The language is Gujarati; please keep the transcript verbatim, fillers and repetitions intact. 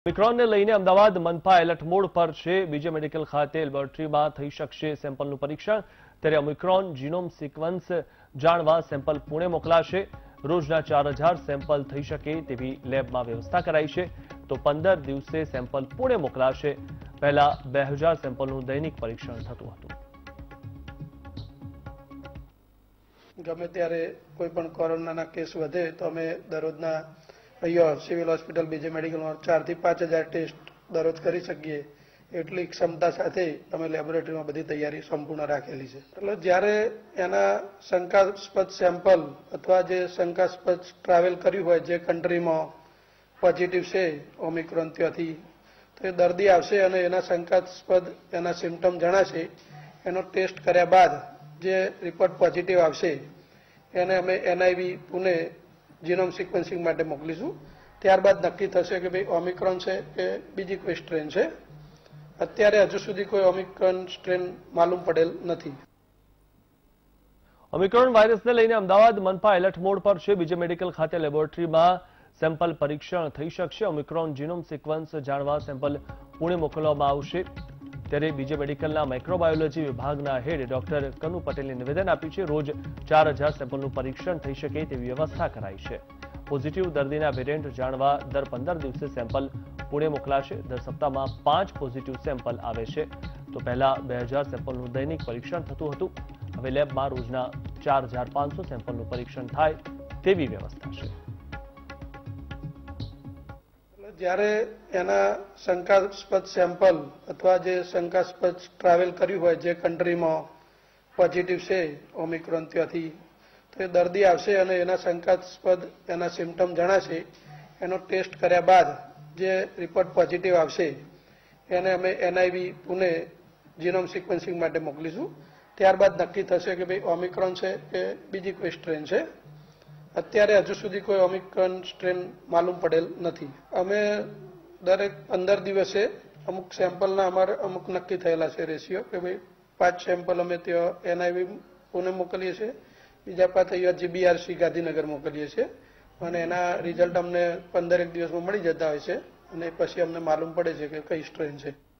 ઓમિક્રોનને લઈને અમદાવાદ મનપા એલર્ટ મોડ પર છે। બીજે મેડિકલ ખાતે લેબોરેટરીમાં થઈ શકશે સેમ્પલનું પરીક્ષણ। ત્યારે ઓમિક્રોન જીનોમ સિક્વન્સ જાણવા સેમ્પલ પુણે મોકલાશે। રોજના ચાર હજાર સેમ્પલ થઈ શકે તેવી લેબમાં વ્યવસ્થા કરાઈ છે। તો પંદર દિવસે સેમ્પલ પુણે મોકલાશે। પહેલા બે હજાર સેમ્પલનું દૈનિક પરીક્ષણ થતું હતું। ગમે ત્યારે કોઈ પણ કોરોનાના કેસ વધે તો અમે દરરોજના અહીંયા સિવિલ હોસ્પિટલ બીજે મેડિકલમાં ચાર થી પાંચ હજાર ટેસ્ટ દરરોજ કરી શકીએ એટલી ક્ષમતા સાથે અમે લેબોરેટરીમાં બધી તૈયારી સંપૂર્ણ રાખેલી છે। એટલે જ્યારે એના શંકાસ્પદ સેમ્પલ અથવા જે શંકાસ્પદ ટ્રાવેલ કર્યું હોય જે કન્ટ્રીમાં પોઝિટિવ છે ઓમિક્રોન ત્યાંથી તો એ દર્દી આવશે અને એના શંકાસ્પદ એના સિમ્ટમ જણાશે। એનો ટેસ્ટ કર્યા બાદ જે રિપોર્ટ પોઝિટિવ આવશે એને અમે એનઆઈવી પુણે જીનોમ સિક્વન્સિંગ માટે મોકલીશું। ત્યારબાદ નક્કી થશે કે ભાઈ ઓમિક્રોન છે કે બીજી કોઈ સ્ટ્રેન છે। અત્યારે હજુ સુધી કોઈ ઓમિક્રોન સ્ટ્રેન માલુમ પડેલ નથી। ઓમિક્રોન વાયરસને લઈને અમદાવાદ મનપા એલર્ટ મોડ પર છે। બીજે મેડિકલ ખાતે લેબોરેટરીમાં સેમ્પલ પરીક્ષણ થઈ શકશે। ઓમિક્રોન જીનોમ સિક્વન્સ જાણવા સેમ્પલ પુણે મોકલવામાં આવશે। ત્યારે બીજે મેડિકલના માઇક્રોબાયોલોજી વિભાગના હેડ ડોક્ટર કનુ પટેલે નિવેદન આપ્યું છે। રોજ ચાર હજાર સેમ્પલનું પરીક્ષણ થઈ શકે તેવી વ્યવસ્થા કરાઈ છે। પોઝિટિવ દર્દીના વેરિયન્ટ જાણવા દર પંદર દિવસે સેમ્પલ પુણે મોકલાશે। દર સપ્તાહમાં પાંચ પોઝિટિવ સેમ્પલ આવે છે। તો પહેલા બે હજાર સેમ્પલનું દૈનિક પરીક્ષણ થતું હતું। હવે લેબમાં રોજના ચાર હજાર પાંચસો સેમ્પલનું પરીક્ષણ થાય તેવી વ્યવસ્થા છે। જ્યારે એના શંકાસ્પદ સેમ્પલ અથવા જે શંકાસ્પદ ટ્રાવેલ કર્યું હોય જે કન્ટ્રીમાં પોઝિટિવ છે ઓમિક્રોન ત્યાંથી તો એ દર્દી આવશે અને એના શંકાસ્પદ એના સિમ્ટમ જણાશે। એનો ટેસ્ટ કર્યા બાદ જે રિપોર્ટ પોઝિટિવ આવશે એને અમે એનઆઈવી પુણે જીનોમ સિક્વન્સિંગ માટે મોકલીશું। ત્યારબાદ નક્કી થશે કે ભાઈ ઓમિક્રોન છે કે બીજી કોઈ સ્ટ્રેન છે। અત્યારે હજુ સુધી કોઈ ઓમિક્રોન સ્ટ્રેન માલુમ પડેલ નથી। અમે દરેક પંદર દિવસે અમુક સેમ્પલના અમારે અમુક નક્કી થયેલા છે રેશિયો કે ભાઈ પાંચ સેમ્પલ અમે ત્યાં એનઆઈવી પુણે મોકલીએ છીએ, બીજા પાંચ અહીંયા જીબીઆરસી ગાંધીનગર મોકલીએ છીએ અને એના રિઝલ્ટ અમને પંદરેક દિવસમાં મળી જતા હોય છે અને પછી અમને માલુમ પડે છે કે કઈ સ્ટ્રેન છે।